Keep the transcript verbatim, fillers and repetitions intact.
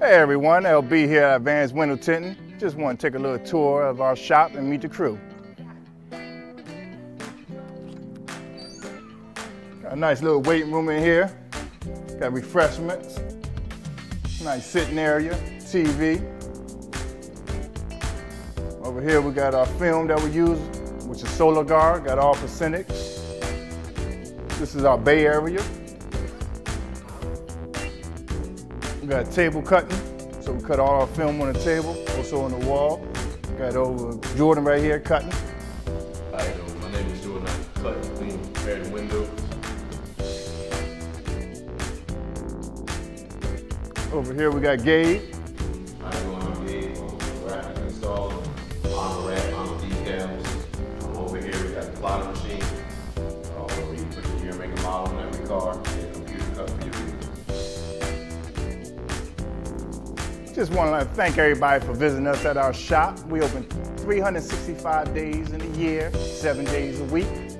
Hey everyone, L B here at Advanced Window Tinting. Just want to take a little tour of our shop and meet the crew. Got a nice little waiting room in here. Got refreshments, nice sitting area, T V. Over here we got our film that we use, which is Solar Guard, got all percentage. This is our bay area. We got table cutting, so we cut all our film on the table, also on the wall. Got over Jordan right here cutting. Hi, my name is Jordan. I cut, clean, repair the windows. Over here we got Gabe. I'm going on Gabe, graphic install, armor wrap, armor decals. Over here we got the plotter machine, uh, where you put your year, make a model on every car, and a computer cut for your vehicle. Just want to thank everybody for visiting us at our shop. We open three hundred sixty-five days in a year, seven days a week.